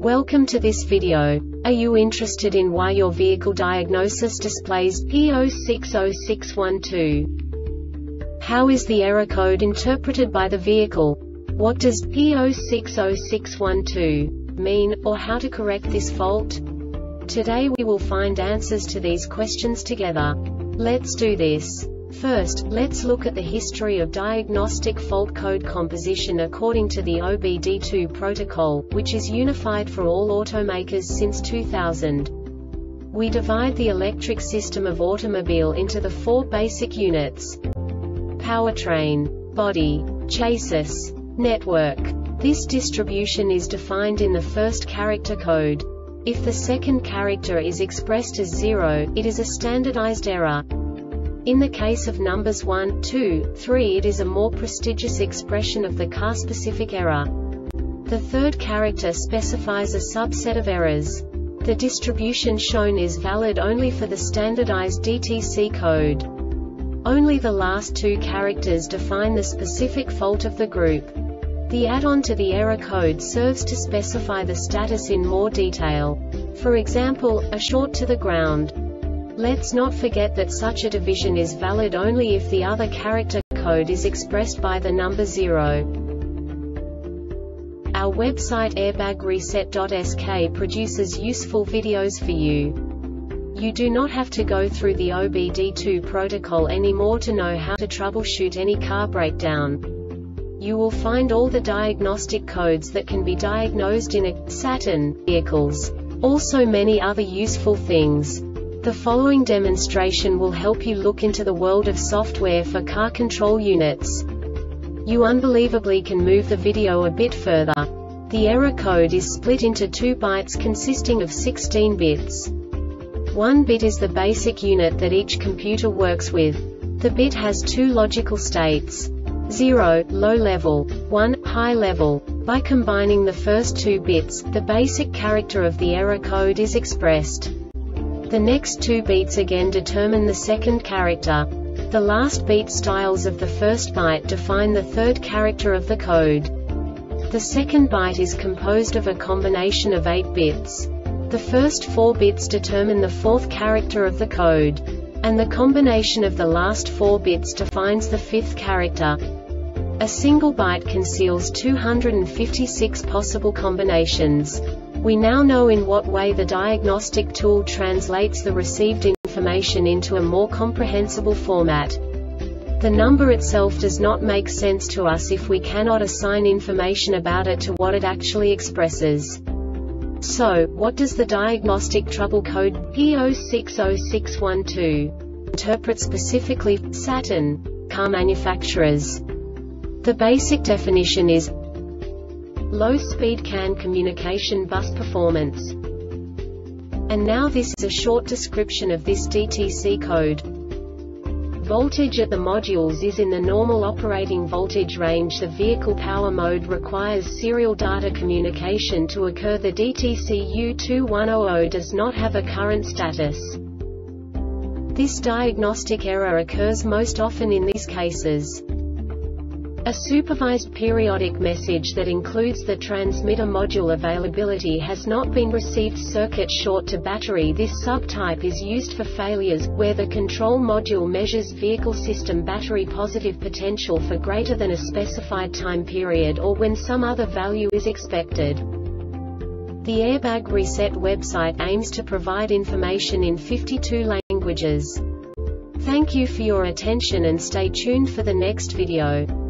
Welcome to this video. Are you interested in why your vehicle diagnosis displays P060612? How is the error code interpreted by the vehicle? What does P060612 mean, or how to correct this fault? Today we will find answers to these questions together. Let's do this. First, let's look at the history of diagnostic fault code composition according to the OBD2 protocol, which is unified for all automakers since 2000. We divide the electric system of automobile into the four basic units: powertrain, body, chassis, network. This distribution is defined in the first character code. If the second character is expressed as 0, it is a standardized error. In the case of numbers 1, 2, 3, it is a more prestigious expression of the car-specific error. The third character specifies a subset of errors. The distribution shown is valid only for the standardized DTC code. Only the last two characters define the specific fault of the group. The add-on to the error code serves to specify the status in more detail. For example, a short to the ground. Let's not forget that such a division is valid only if the other character code is expressed by the number 0. Our website airbagreset.sk produces useful videos for you. You do not have to go through the OBD2 protocol anymore to know how to troubleshoot any car breakdown. You will find all the diagnostic codes that can be diagnosed in a Saturn vehicles. Also many other useful things. The following demonstration will help you look into the world of software for car control units. You unbelievably can move the video a bit further. The error code is split into 2 bytes consisting of 16 bits. 1 bit is the basic unit that each computer works with. The bit has 2 logical states: 0, low level, 1, high level. By combining the first 2 bits, the basic character of the error code is expressed. The next 2 beats again determine the second character. The last beat styles of the first byte define the third character of the code. The second byte is composed of a combination of 8 bits. The first 4 bits determine the fourth character of the code. And the combination of the last 4 bits defines the fifth character. A single byte conceals 256 possible combinations. We now know in what way the diagnostic tool translates the received information into a more comprehensible format. The number itself does not make sense to us if we cannot assign information about it to what it actually expresses. So, what does the diagnostic trouble code P060612 interpret specifically for Saturn car manufacturers? The basic definition is low-speed CAN communication bus performance. And now this is a short description of this DTC code. Voltage at the modules is in the normal operating voltage range. The vehicle power mode requires serial data communication to occur. The DTC U2100 does not have a current status. This diagnostic error occurs most often in these cases: a supervised periodic message that includes the transmitter module availability has not been received. Circuit short to battery. This subtype is used for failures where the control module measures vehicle system battery positive potential for greater than a specified time period, or when some other value is expected. The Airbag Reset website aims to provide information in 52 languages. Thank you for your attention and stay tuned for the next video.